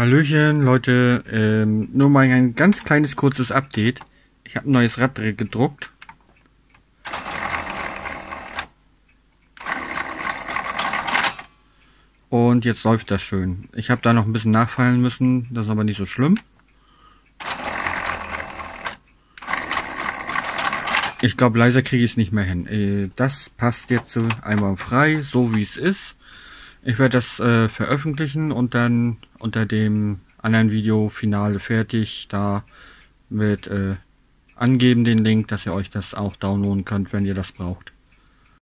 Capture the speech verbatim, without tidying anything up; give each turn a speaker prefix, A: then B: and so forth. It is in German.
A: Hallöchen, Leute, ähm, nur mal ein ganz kleines kurzes Update. Ich habe ein neues Rad gedruckt. Und jetzt läuft das schön. Ich habe da noch ein bisschen nachfallen müssen, das ist aber nicht so schlimm. Ich glaube, leiser kriege ich es nicht mehr hin. Äh, das passt jetzt einmal frei, so wie es ist. Ich werde das äh, veröffentlichen und dann unter dem anderen Video Finale fertig da mit äh, angeben den Link, dass ihr euch das auch downloaden könnt, wenn ihr das braucht.